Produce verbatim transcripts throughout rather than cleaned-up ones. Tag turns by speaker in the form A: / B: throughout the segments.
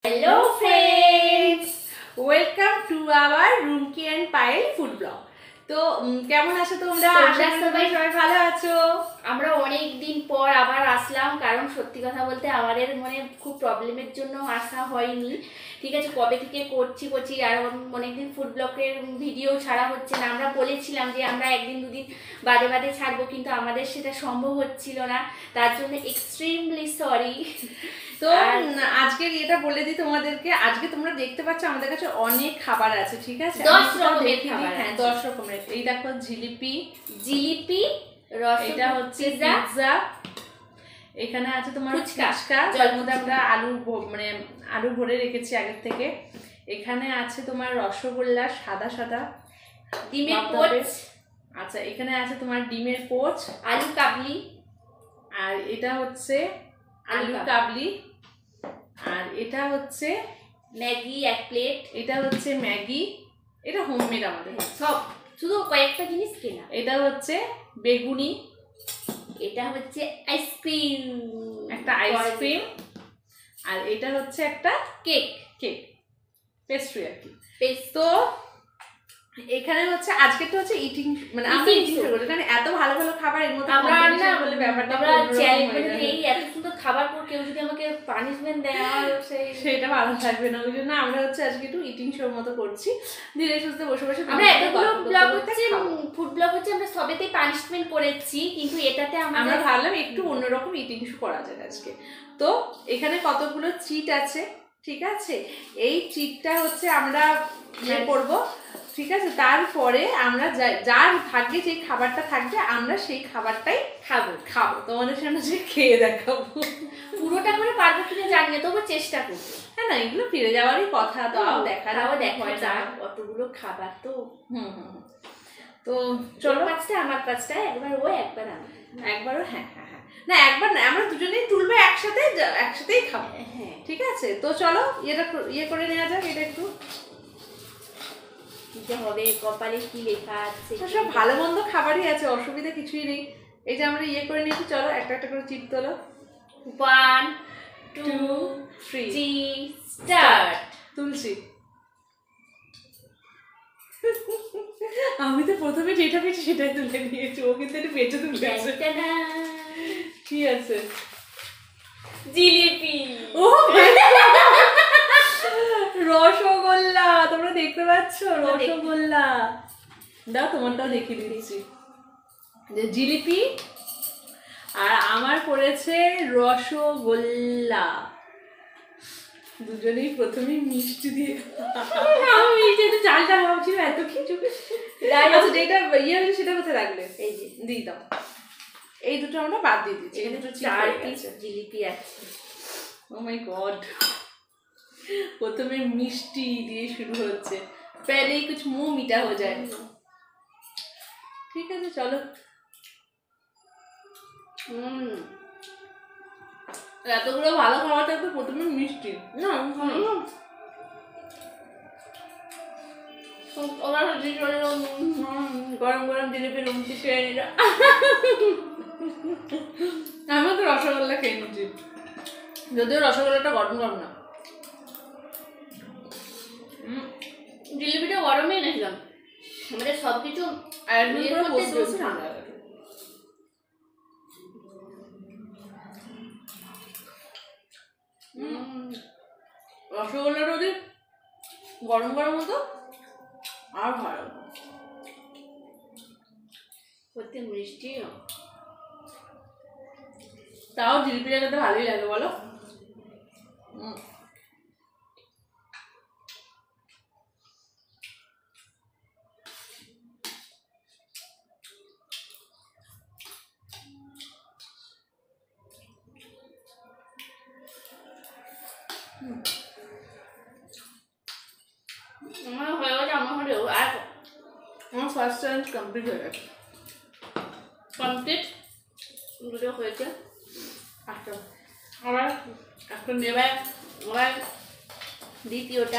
A: Hello friends, welcome to our Rumki and Payel food blog. তো কেমন আছো তোমরা? আশা করি সবাই সবাই ভালো আছো।
B: আমরা অনেক দিন পর আবার আসলাম, কারণ সত্যি কথা বলতে আমাদের মনে খুব প্রবলেমের জন্য আসা হয়নি। ঠিক আছে, কবে থেকে করছি করছি আর অনেকদিন ফুড ব্লগের ভিডিও ছাড়া হচ্ছে না। আমরা বলেছিলাম যে আমরা একদিন দুদিন বাদে বাদে ছাড়বো, কিন্তু আমাদের সেটা সম্ভব হচ্ছিল না, তার জন্য এক্সট্রিমলি সরি।
A: তো আজকের এটা বলে দিই তোমাদেরকে, আজকে তোমরা দেখতে পাচ্ছ আমাদের কাছে অনেক খাবার আছে। ঠিক আছে,
B: দশ রকমের খাবার।
A: হ্যাঁ, দশ রকমের। এই দেখো জিলিপি
B: জিলিপি
A: এটা হচ্ছে পিৎজা, এখানে আছে তোমার ফুচকা, যার মধ্যে আমরা আলু মানে আলু ভরে রেখেছি আগের থেকে। এখানে আছে তোমার রসগোল্লা সাদা সাদা,
B: ডিমের পোচ।
A: আচ্ছা, এখানে আছে তোমার ডিমের পোচ,
B: আলু কাবলি,
A: আর এটা হচ্ছে আলু কাবলি, আর এটা হচ্ছে
B: ম্যাগি এক প্লেট,
A: এটা হচ্ছে ম্যাগি, এটা হোমমেড আমাদের
B: সব, শুধু কয়েকটা জিনিস কেনা।
A: এটা হচ্ছে বেগুনি,
B: এটা হচ্ছে আইসক্রিম,
A: একটা আইসক্রিম, আর এটা হচ্ছে একটা
B: কেক,
A: কেক পেস্ট্রি আর কি।
B: তো
A: এখানে হচ্ছে আজকে তো হচ্ছে ইটিং, মানে আমরা ইটিং করব, কারণ এত ভালো ভালো খাবার এর মধ্যে
B: আমরা না
A: বলে ব্যাপারটা
B: আমরা চ্যালেঞ্জ করে এই এত সুন্দর খাবার পর কেউ যদি আমাকে পানিশমেন্ট দেয় আর সেই
A: সেটা ভালো থাকবে না। ওই জন্য আমরা হচ্ছে আজকে একটু ইটিং শোর মতো করছি, ধীরে সুস্থে বসে বসে।
B: আমরা এতগুলো ব্লগ হচ্ছে ফুড ব্লগ হচ্ছে আমরা সবেতেই পানিশমেন্ট করেছি, কিন্তু এটাতে আমরা
A: ভাবলাম একটু অন্যরকম ইটিং শো করা যায় আজকে। তো এখানে কতগুলো চিট আছে, ঠিক আছে, এই চিটটা হচ্ছে আমরা ইয়ে করবো, ঠিক আছে। তারপরে আমরা যার ভাগ্যে যে খাবারটা থাকবে আমরা সেই খাবারটাই খাবো খাবো তোমাদের সামনে যে খেয়ে দেখাবো।
B: পুরোটা করে পারবো কিনা জানি না, তবু চেষ্টা করবো।
A: হ্যাঁ না, এগুলো ফিরে যাওয়ারই কথা, তো দেখা
B: তাও দেখা যাক অতগুলো খাবার তো।
A: হুম হুম তো চলো,
B: পাঁচটা আমার পাঁচটা, একবার ও একবার আমি,
A: একবারও হ্যাঁ হ্যাঁ হ্যাঁ না একবার না, আমরা দুজনেই তুলবে একসাথে, একসাথেই খাবো।
B: হ্যাঁ
A: ঠিক আছে, তো চলো এটা ইয়ে করে নেওয়া যাক। এটা একটু
B: হবে কপালে কি লেখা আছে,
A: সব ভালো মন্দ খাবারই আছে, অসুবিধা কিছুই নেই। এই যে আমরা ইয়ে করে নিয়েছি, চলো একটা একটা করে চিট তোলো।
B: One two three start.
A: তুলছি। আমি তো প্রথমে যেটা পেয়েছি সেটাই তুলে নিয়েছি, ও কিন্তু এটা পেটে তুলে আছে। কি আছে?
B: জিলিপি।
A: ও রসগোল্লা, তোমরা দেখতে পাচ্ছ রসগোল্লা। দাও তোমারটাও দেখিয়ে দিচ্ছি, যে জিলিপি আর আমার পড়েছে রসগোল্লা। দুজনেই প্রথমেই মিষ্টি দিয়ে, আমি মিষ্টি চাল চাল ভাবছিল এত কিছু। আচ্ছা, যেটা ইয়ে হয়েছে সেটা কোথায় রাখলে? এই যে দিয়ে দাও। এই দুটো আমরা বাদ দিয়ে দিচ্ছি, এই দুটো
B: চার পিস জিলিপি আছে।
A: ও মাই গড, প্রথমে মিষ্টি দিয়ে শুরু হচ্ছে, পেলেই কুছ মুঁহ মিঠা হয়ে যায়। ঠিক আছে চলো।
B: হুম,
A: এতগুলো ভালো খাবার থাকবে, প্রথমে মিষ্টি না গরম গরম জিলিপি রুমকি খেয়ে নিল। আমি তো রসগোল্লা খেয়ে নিচ্ছি, যদিও রসগোল্লাটা গরম গরম না।
B: জিলিপিটা গরমে এনেছিলাম, আমাদের সবকিছু
A: রসগোল্লাটা যদি গরম গরম হতো আর ভালো।
B: সত্যি মিষ্টি,
A: তাও জিলিপিটা খেতে ভালোই লাগে বলো।
B: আমার হয়ে গেছে, আমার হলেও আর
A: আমার ফার্স্ট চ্যালেঞ্জ কমপ্লিট হয়ে গেছে।
B: কমপ্লিট দুটো হয়েছে।
A: আচ্ছা, আবার এখন নেবে
B: আবার দ্বিতীয়টা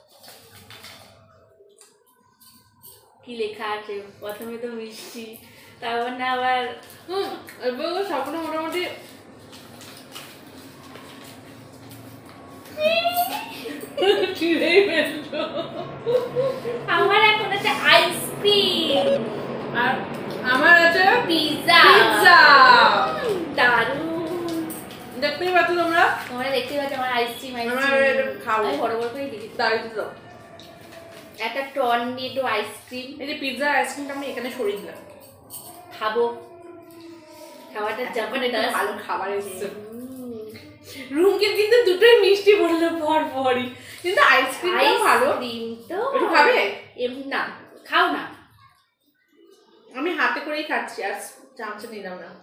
B: কি লেখা আছে? প্রথমে তো মিষ্টি, তারপর না আবার
A: হুম এবার সবগুলো মোটামুটি চিড়েই ফেলছো।
B: আমার এখন আছে আইসক্রিম
A: আর আমার আছে
B: পিৎজা।
A: পিৎজা
B: দারুণ।
A: দেখতেই পাচ্ছ তোমরা,
B: তোমরা দেখতেই পাচ্ছ আমার আইসক্রিম
A: আমরা
B: আইসক্রিম
A: এটা খাবো।
B: আমি বড় বড় করে দিই
A: দাঁড়িয়ে দাও।
B: একটা টর্নেডো আইসক্রিম।
A: এই যে পিৎজা আইসক্রিমটা আমি এখানে সরিয়ে দিলাম।
B: খাবো, খাবারটা যাবে না।
A: ভালো খাবার এসেছে। রুমকি কিন্তু দুটোই মিষ্টি বললো পর পরই, কিন্তু আইসক্রিমটা ভালো।
B: আইসক্রিম তো
A: একটু খাবে?
B: এমনি না, খাও না।
A: আমি হাতে করেই খাচ্ছি, আর চামচে নিলাম না।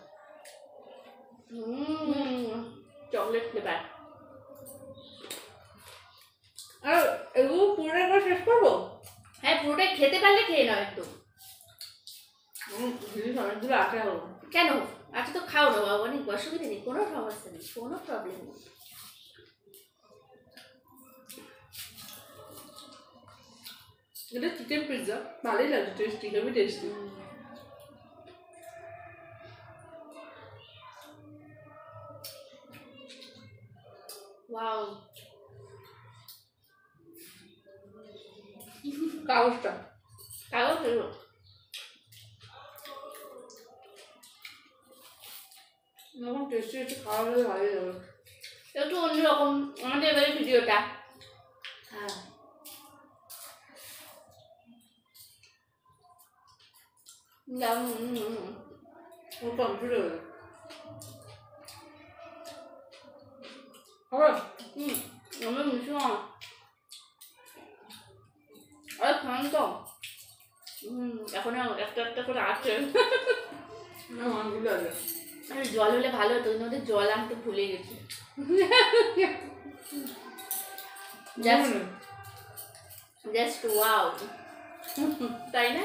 B: Chocolate flavour.
A: আর এগুলো পুরোটা একবার শেষ করবো?
B: হ্যাঁ, পুরোটাই খেতে পারলে খেয়ে নাও একটু।
A: জিনিস অনেকগুলো আছে হলো।
B: কেন? আচ্ছা তো খাও না বাবা, অনেক অসুবিধা নেই, কোনো সমস্যা নেই, কোনো প্রবলেম নেই।
A: এটা চিকেন পিৎজা, ভালোই লাগছে, টেস্টি, হেভি টেস্টি।
B: ওয়াও।
A: কাগজটা
B: কাগজ হলো।
A: এরকম টেস্টি একটু খাওয়া হলে ভালোই লাগবে।
B: একটু অন্যরকম আমাদের এবারে ভিডিওটা।
A: হ্যাঁ, ও কমপ্লিট হয়ে গেল। হবে?
B: হুম, আমরা মিশো না। আর খান তো। হুম, এখন একটা একটা করে আছে।
A: না, অনেকগুলো আছে।
B: আরে জল হলে ভালো হতো, ওর মধ্যে জল আনতে ভুলে গেছি। জাস্ট জাস্ট ওয়াও, তাই না?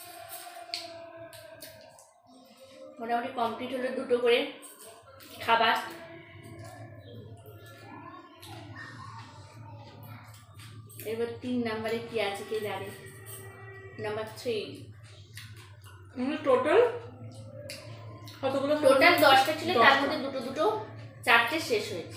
B: মোটামুটি কমপ্লিট হলো দুটো করে খাবার। এবার তিন নাম্বারে কি আছে কে জানে। Number three.
A: টোটাল কতগুলো?
B: টোটাল দশটা ছিল, তার মধ্যে দুটো দুটো চারটে শেষ হয়েছে,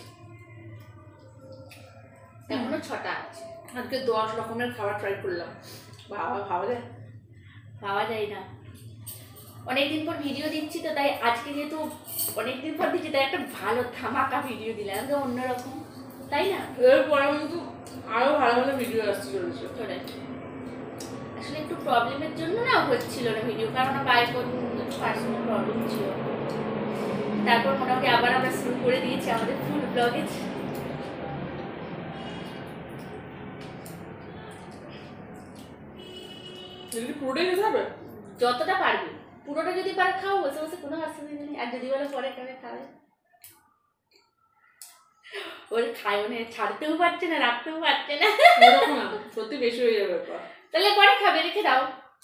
B: এখনো ছটা আছে।
A: আজকে দশ রকমের খাবার ট্রাই করলাম। বাবা, খাওয়া যায়?
B: পাওয়া যায় না। অনেকদিন পর ভিডিও দিচ্ছি তো, তাই আজকে যেহেতু অনেকদিন পর দিচ্ছি তাই একটা ভালো ধামাকা ভিডিও দিলাম, তো অন্যরকম, তাই না?
A: এরপরে কিন্তু আরো ভালো ভালো ভিডিও আসতে চলেছে।
B: চলে আসলে একটু প্রবলেমের জন্য না হচ্ছিল না ভিডিও, কারণ বাইরে পার্সোনাল প্রবলেম ছিল। তারপর মোটামুটি আবার আমরা শুরু করে দিয়েছি আমাদের ফুড ব্লগেজ।
A: পুরোটাই খেতে হবে?
B: যতটা পারবি, পুরোটা যদি পারে খাও, বসে বসে কোনো অসুবিধা নেই। আর যদি বলে পরে খাবে খাবে, ওর খায়ও না, ছাড়তেও পারছে না, রাখতেও পারছে না।
A: সত্যি বেশি হয়ে যাবে।
B: তাহলে পরে খাবে, রেখে দাও,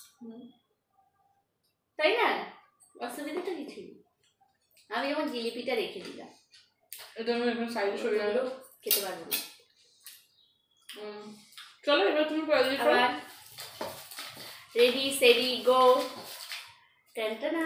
B: তাই না? অসুবিধা তো কিছুই। আমি যেমন জিলিপিটা রেখে দিলাম,
A: এটা আমি এখন সাইডে সরে গেল,
B: খেতে পারবো না।
A: চলো এবার তুমি
B: আবার রেডি সেডি গো। টানটানা।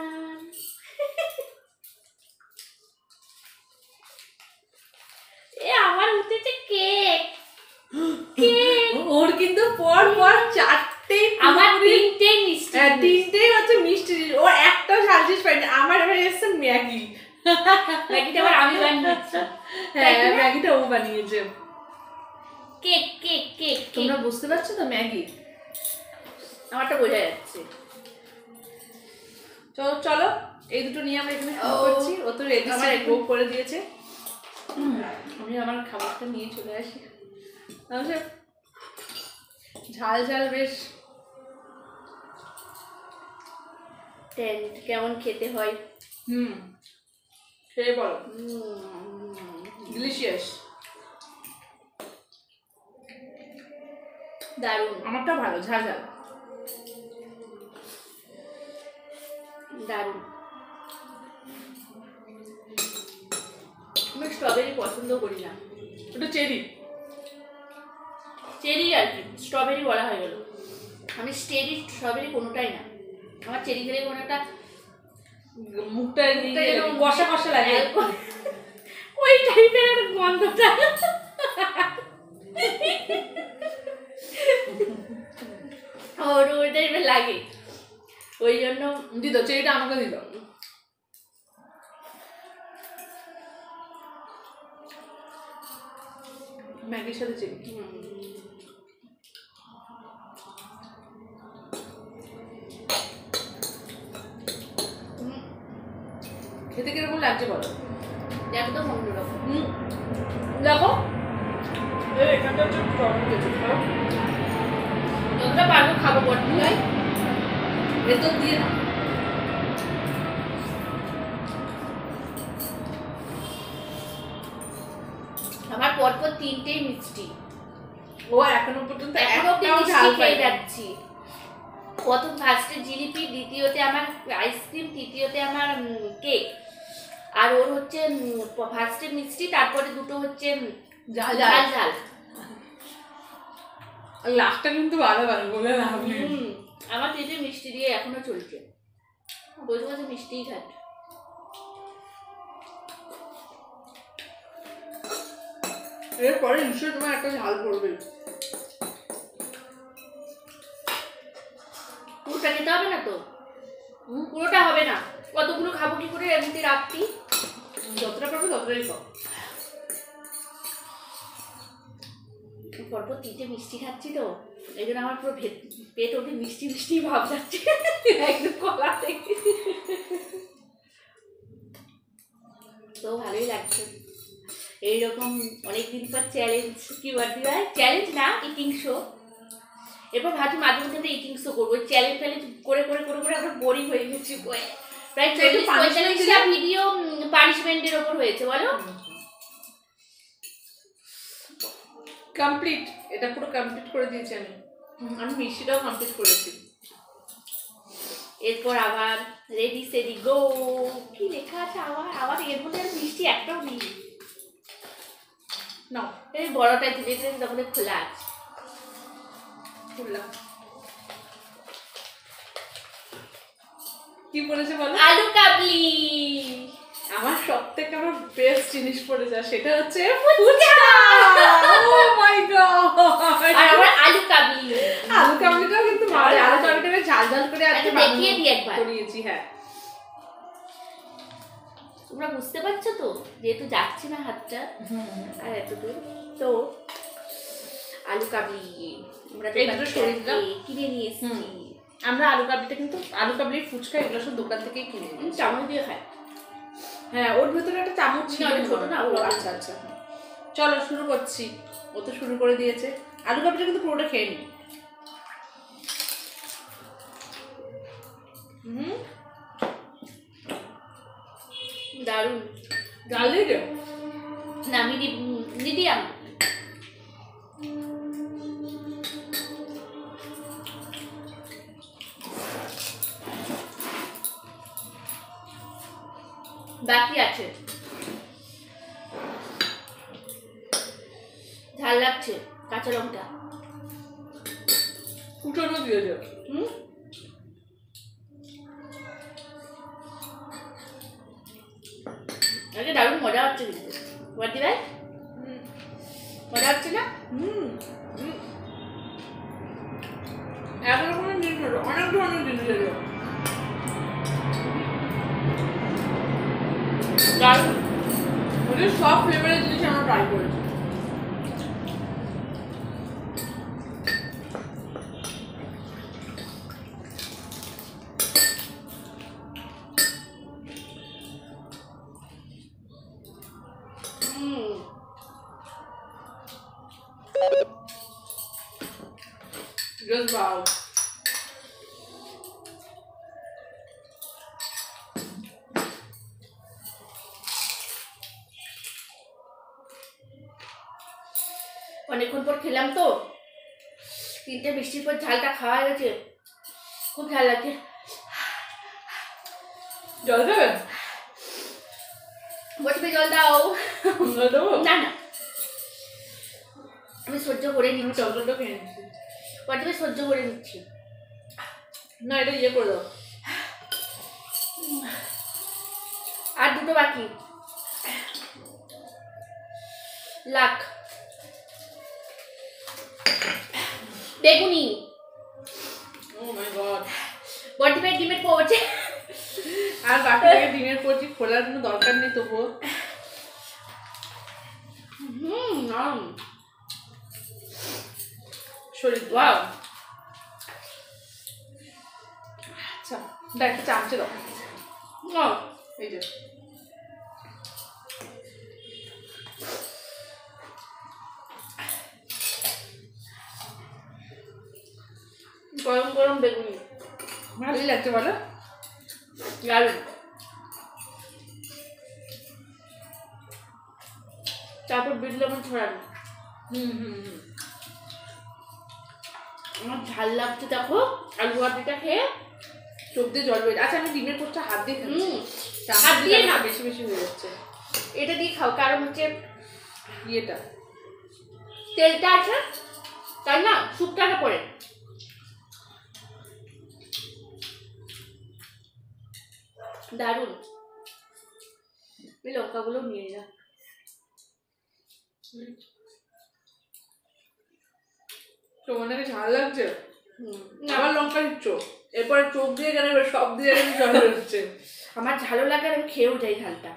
B: এ আমার উঠেছে কেক। কেক
A: ওর কিন্তু পর পর চারটে,
B: আমার তিনটে মিষ্টি।
A: হ্যাঁ, তিনটেই হচ্ছে মিষ্টি। ওর একটাও ঝাল জিনিস পাইনি। আমার এবার এসছে ম্যাগি।
B: ম্যাগিটা আবার আমি বানিয়েছি।
A: হ্যাঁ, ম্যাগিটা ও বানিয়েছে।
B: কেক কেক কেক
A: তোমরা বুঝতে পারছো তো? ম্যাগি
B: আমারটা বোঝা যাচ্ছে।
A: তো চলো এই দুটো নিয়ে আমরা এখানে শুরু করছি। ও তো রেডি আমার বুক করে দিয়েছে। আমি আমার খাবারটা নিয়ে চলে আসি। তাহলে ঝাল ঝাল বেশ
B: কেমন খেতে হয়।
A: হুম, খেয়ে বলো। ডিলিশিয়াস,
B: দারুণ।
A: আমারটা ভালো, ঝাল ঝাল
B: দারুণ। আমি স্ট্রবেরি পছন্দ করি না,
A: ওটা চেরি।
B: চেরি আর কি, স্ট্রবেরি বলা হয়ে গেল। আমি চেরি স্ট্রবেরি কোনোটাই না। আমার চেরি খেলে কোনো একটা
A: মুখটা কষা কষা লাগে,
B: ওই টাইপের গন্ধটা। লাগে, ওই জন্য
A: দিত চেরিটা আমাকে দিল। ম্যাগির সাথে চেরি খেতে কিরকম লাগছে বলো?
B: একদম অন্যরকম।
A: দেখো এখানটা হচ্ছে
B: যতটা পারবো খাবো বটনি হয়
A: ভেতর দিয়ে না।
B: আমার পরপর তিনটেই মিষ্টি,
A: ও এখনো পর্যন্ত
B: এখনো অব্দি মিষ্টি খেয়ে যাচ্ছি। প্রথম ফার্স্টে জিলিপি, দ্বিতীয়তে আমার আইসক্রিম, তৃতীয়তে আমার কেক, আর ওর হচ্ছে ফার্স্টে মিষ্টি, তারপরে দুটো হচ্ছে
A: ঝাল
B: ঝাল ঝাল।
A: লাস্টটা কিন্তু ভালো ভালো বলে না।
B: আমার পেটে মিষ্টি দিয়ে এখনো চলছে, বসে বসে মিষ্টিই খাচ্ছে।
A: এরপরে নিশ্চয়ই তোমার একটা ঝাল পড়বে।
B: পুরোটা খেতে হবে না তো? পুরোটা হবে না, কতগুলো খাবো কি করে এমনিতে রাত্রি?
A: যতটা পারবে ততটাই খাও।
B: পরপর তিনটে মিষ্টি খাচ্ছি তো, এই জন্য আমার পুরো পেট অব্দি মিষ্টি মিষ্টি ভাব যাচ্ছে একদম কলা থেকে। তো ভালোই লাগছে। এইরকম অনেকদিন পর চ্যালেঞ্জ, কি বলতে হয় চ্যালেঞ্জ না, ইটিং শো। এরপর ভাবছি মাঝে মধ্যে আমরা ইটিং শো করবো। চ্যালেঞ্জ ফ্যালেঞ্জ করে করে করে করে আমরা বোরিং হয়ে গেছি। প্রায় চল্লিশ পঁয়তাল্লিশটা ভিডিও পানিশমেন্টের ওপর হয়েছে বলো।
A: কমপ্লিট, এটা পুরো কমপ্লিট করে দিয়েছি আমি। আমি মিষ্টিটাও কমপ্লিট করেছি।
B: এরপর আবার রেডি সেডি গো, কি লেখা আছে আবার? আবার এর মধ্যে আর মিষ্টি একটাও নেই।
A: না
B: এই বড়টা ধীরে ধীরে তখন খোলা আছে,
A: খুললাম। কি পড়েছে বলো?
B: আলু কাবলি।
A: আমার সব থেকে আমার বেস্ট জিনিস পড়েছে, সেটা হচ্ছে ফুচকা। ও মাই গড!
B: আর আমার আলু কাবলি।
A: আলু কাবলিটাও কিন্তু মারে, আলু কাবলিটা ঝাল ঝাল করে আজকে
B: দেখিয়ে দিই একবার।
A: করিয়েছি। হ্যাঁ,
B: তোমরা বুঝতে পারছো তো, যেহেতু যাচ্ছে না হাতটা আর এত দূর, তো আলু কাবলি আমরা কিনে নিয়ে এসেছি।
A: আমরা আলু কাবলিটা কিন্তু আলু কাবলির ফুচকা এগুলো সব দোকান থেকেই কিনে নিই,
B: চামচ দিয়ে খাই।
A: হ্যাঁ, ওর ভেতরে একটা চামচ ছিল,
B: ছোট না।
A: ও আচ্ছা আচ্ছা, চলো শুরু করছি। ও তো শুরু করে দিয়েছে। আলু কাবলিটা কিন্তু পুরোটা খেয়ে নি। হুম,
B: দারুণ।
A: গার্লিক
B: না মিডিয়াম। বাকি আছে, ঝাল লাগছে, কাঁচা লঙ্কা
A: কুচনো দিয়েছে। হুম,
B: আরে দারুণ মজা হচ্ছে কিন্তু বলতে ভাই, মজা হচ্ছে না?
A: হুম, এক রকমের জিনিস হলো, অনেক ধরনের জিনিস এলো। দারুণ, ওদের সব ফ্লেভারের জিনিস আমরা ট্রাই করেছি। Just wow.
B: অনেকক্ষণ পর খেলাম তো, তিনটে মিষ্টির পর ঝালটা খাওয়া গেছে, খুব ঝাল লাগছে।
A: জল দেবে?
B: বসবে জল দাও।
A: জল দেবো?
B: না না, আমি সহ্য করে নিচ্ছি।
A: জলটা খেয়ে নিচ্ছি।
B: বসবে সহ্য করে নিচ্ছি।
A: না, এটা ইয়ে করে দাও।
B: আর দুটো বাকি। লাখ বেগুনি।
A: ও মাই গড,
B: বডি পাই ডিমের পড়ছে
A: আর বাকি থেকে ডিমের পড়ছি খোলার কোনো দরকার নেই তবুও।
B: হুম নরম
A: শরীর ওয়াও। আচ্ছা দেখ একটা চামচে দাও। ও এই যে
B: গরম গরম বেগুনি
A: ভালোই লাগছে বলো।
B: দারুণ। তারপর বিট লবণ ছড়ানো।
A: হুম হুম হুম
B: আমার ঝাল লাগছে দেখো আলু ভাজিটা খেয়ে
A: চোখ দিয়ে জল বেরিয়ে। আচ্ছা আমি ডিমের পোস্টটা হাত দিয়ে খাচ্ছি।
B: হাত দিয়ে না
A: বেশি বেশি হয়ে যাচ্ছে।
B: এটা দিয়ে খাও কারণ হচ্ছে
A: ইয়েটা
B: তেলটা আছে তাই না শুকটাটা পড়ে। দারুণ। এই লঙ্কাগুলো নিয়ে যা।
A: তোমার নাকি ঝাল লাগছে? আবার লঙ্কা দিচ্ছ, এরপরে চোখ দিয়ে গেলে সব দিয়ে গেলে জল বেরোচ্ছে।
B: আমার ঝালো লাগে আমি খেয়েও যাই ঝালটা।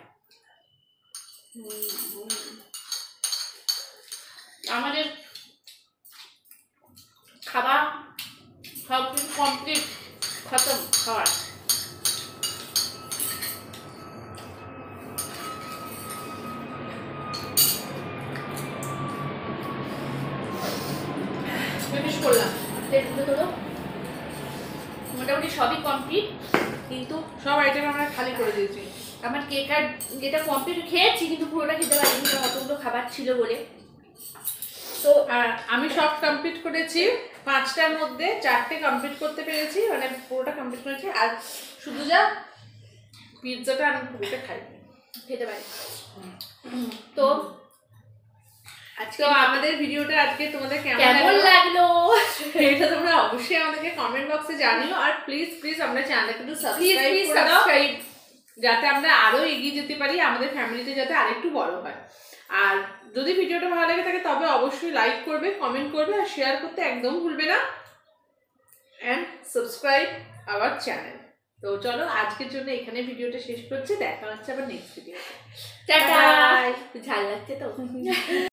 B: আমাদের খাবার সব কিছু কমপ্লিট খতম খাওয়ার। ফিনিশ করলাম। প্লেটগুলো তোলো। মোটামুটি সবই কমপ্লিট কিন্তু
A: সব আইটেম আমরা খালি করে দিয়েছি।
B: আমার কেক আর যেটা কমপ্লিট খেয়েছি কিন্তু পুরোটা খেতে পারিনি অতগুলো খাবার ছিল বলে।
A: তো আমি সব কমপ্লিট করেছি, পাঁচটার মধ্যে চারটে কমপ্লিট করতে পেরেছি, মানে পুরোটা কমপ্লিট করেছি। আর শুধু যা পিৎজাটা আমি পুরোটা খাই
B: খেতে পারি। তো
A: আজকে আমাদের ভিডিওটা আজকে তোমাদের
B: কেমন লাগলো
A: এটা তোমরা অবশ্যই আমাদেরকে কমেন্ট বক্সে জানিও। আর প্লিজ প্লিজ আমরা চ্যানেলটা কিন্তু সাবস্ক্রাইব করে দাও, যাতে আমরা আরো এগিয়ে যেতে পারি, আমাদের ফ্যামিলিতে যাতে আরেকটু বড় হয়। আর যদি ভিডিওটা ভালো লাগে থাকে তবে অবশ্যই লাইক করবে, কমেন্ট করবে আর শেয়ার করতে একদম ভুলবে না। And subscribe our channel. তো চলো আজকের জন্য এখানে ভিডিওটা শেষ করছি, দেখা হচ্ছে আবার নেক্সট ভিডিওতে।
B: টাটা। ঝাল লাগছে তো।